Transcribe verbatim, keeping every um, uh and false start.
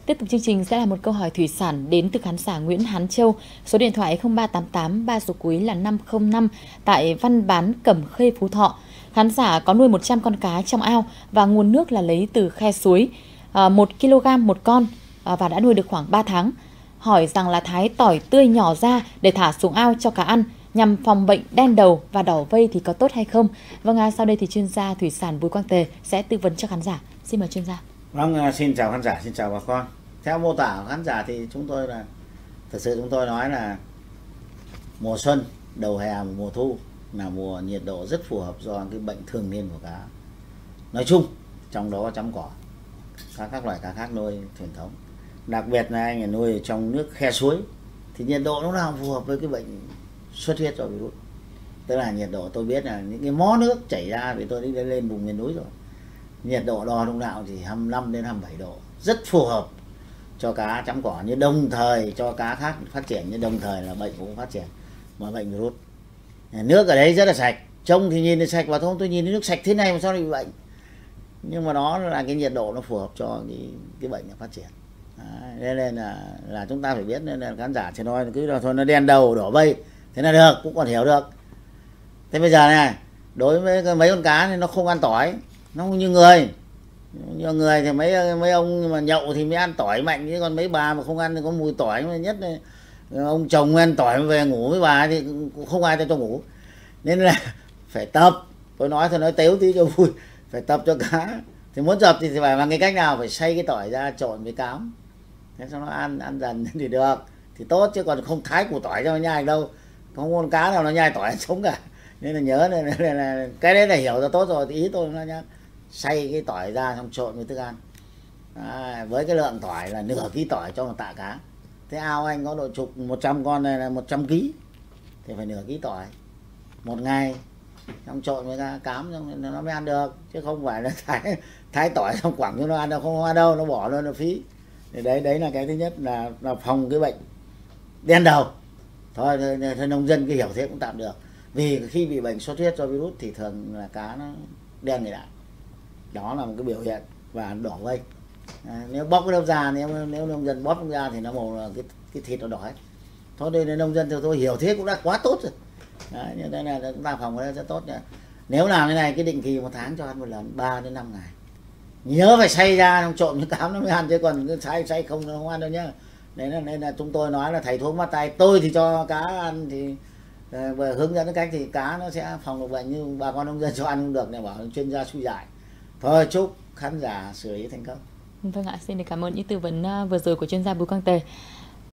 Tiếp tục chương trình sẽ là một câu hỏi thủy sản đến từ khán giả Nguyễn Hán Châu, số điện thoại không ba tám tám ba số cuối là năm không năm tại Văn Bán, Cẩm Khê, Phú Thọ. Khán giả có nuôi một trăm con cá trong ao và nguồn nước là lấy từ khe suối, một ki lô gam một con và đã nuôi được khoảng ba tháng. Hỏi rằng là thái tỏi tươi nhỏ ra để thả xuống ao cho cá ăn nhằm phòng bệnh đen đầu và đỏ vây thì có tốt hay không? Vâng, à, sau đây thì chuyên gia thủy sản Bùi Quang Tề sẽ tư vấn cho khán giả. Xin mời chuyên gia. Vâng, xin chào khán giả, xin chào bà con. Theo mô tả của khán giả thì chúng tôi là thực sự chúng tôi nói là mùa xuân, đầu hè, mùa thu là mùa nhiệt độ rất phù hợp do cái bệnh thường niên của cá nói chung, trong đó chấm cỏ, các các loại cá khác nuôi truyền thống. Đặc biệt là anh nuôi trong nước khe suối thì nhiệt độ lúc nào phù hợp với cái bệnh xuất huyết do virus. Tức là nhiệt độ tôi biết là những cái mó nước chảy ra vì tôi đi lên vùng miền núi rồi. Nhiệt độ đo lúc nào thì hai mươi lăm đến hai mươi bảy độ, rất phù hợp cho cá chấm cỏ, như đồng thời cho cá khác phát triển, như đồng thời là bệnh cũng phát triển mà bệnh virus. Nước ở đấy rất là sạch, trông thì nhìn thì sạch và thôi, tôi nhìn nước sạch thế này mà sao lại bị bệnh. Nhưng mà nó là cái nhiệt độ nó phù hợp cho cái, cái bệnh nó phát triển. Đấy, nên là là chúng ta phải biết, nên là khán giả thì nói cứ là thôi nó đen đầu đỏ vây thế là được, cũng còn hiểu được. Thế bây giờ này, đối với mấy con cá thì nó không ăn tỏi, nó không như người. Như người thì mấy mấy ông mà nhậu thì mới ăn tỏi mạnh, chứ còn mấy bà mà không ăn thì có mùi tỏi. Mà nhất là ông chồng ăn tỏi về ngủ với bà thì cũng không ai cho ngủ. Nên là phải tập, tôi nói thôi nói tếu tí cho vui, phải tập cho cá. Thì muốn tập thì phải bằng cái cách nào, phải xay cái tỏi ra trộn với cám, thế cho nó ăn ăn dần thì được, thì tốt, chứ còn không thái củ tỏi cho nó nhai đâu, không con cá nào nó nhai tỏi sống cả. Nên là nhớ này, này, này, cái đấy là hiểu ra tốt rồi, thì ý tôi nó nhá, xay cái tỏi ra xong trộn với thức ăn. À, với cái lượng tỏi là nửa ký tỏi cho một tạ cá. Thế ao anh có độ chục một trăm con này là một trăm ký thì phải nửa ký tỏi một ngày, xong trộn với cám xong nó mới ăn được, chứ không phải là thái thái tỏi xong quẳng cho nó ăn đâu, không ăn đâu, nó bỏ luôn, nó phí. Thì đấy đấy là cái thứ nhất, là là phòng cái bệnh đen đầu. Thôi, thôi, thôi nông dân cái hiểu thế cũng tạm được. Vì khi bị bệnh xuất huyết do virus thì thường là cá nó đen người lại, đó là một cái biểu hiện, và đỏ vây. À, nếu bóc cái đầu ra, nếu nếu nông dân bóp nó ra thì nó màu là cái cái thịt nó đỏ ấy. Thôi đây là nông dân thì tôi hiểu thế cũng đã quá tốt rồi. Đấy, như thế này là chúng ta phòng cái rất tốt nữa. Nếu làm cái này cái định kỳ một tháng cho ăn một lần, ba đến năm ngày. Nhớ phải xay ra xong trộn với cám nó mới ăn, chứ còn cứ xay xay không nó không ăn đâu nhá. Đấy là nên là chúng tôi nói là thầy thuốc mắt tay, tôi thì cho cá ăn thì về hướng dẫn cái cách thì cá nó sẽ phòng được bệnh, như bà con nông dân cho ăn không được này bảo chuyên gia suy giải. Thôi chúc khán giả xử lý thành công. Vâng ạ, xin được cảm ơn những tư vấn vừa rồi của chuyên gia Bùi Quang Tề.